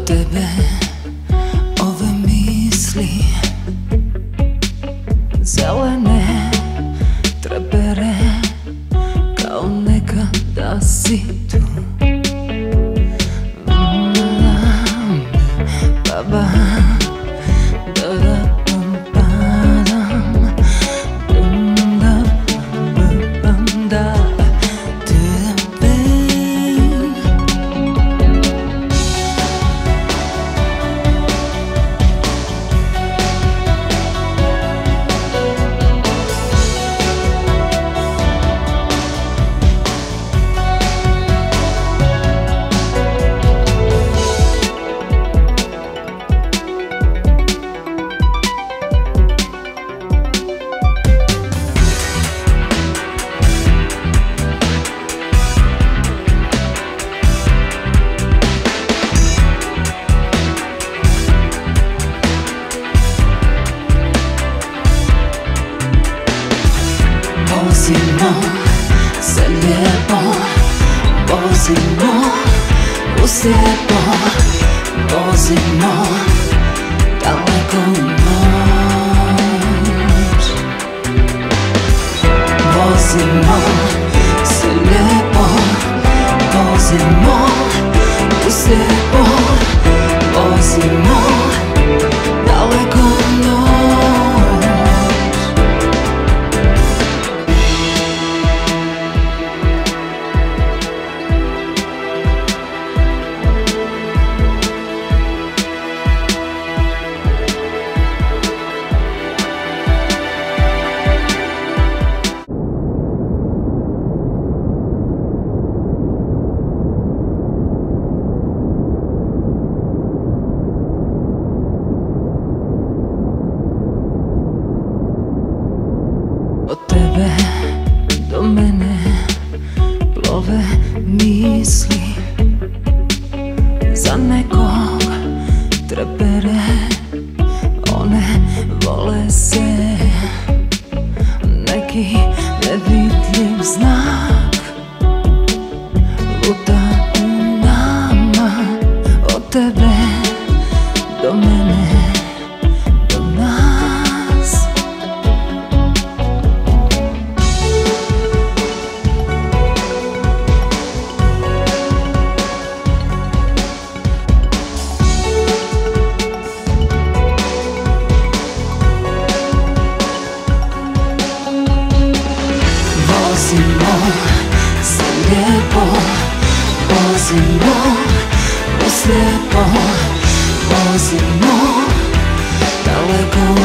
tebe ove misli zelene trepere, kao nekada si tu. Baba, vozimo se lijepo, vozimo u slijepo, vozimo daleko u noć. Vozimo se lijepo, vozimo u slijepo, vozimo daleko u noć. Od tebe do mene plove misli, za nekog trepere, one vole se, neki nevidljiv znak luta u nama. Od tebe do mene, do nas. Vozimo se lijepo, vozimo u slijepo, vozimo daleko u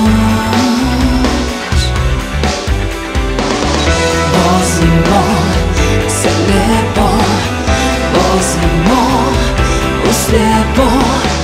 noć. Vozimo se lijepo, vozimo u slijepo,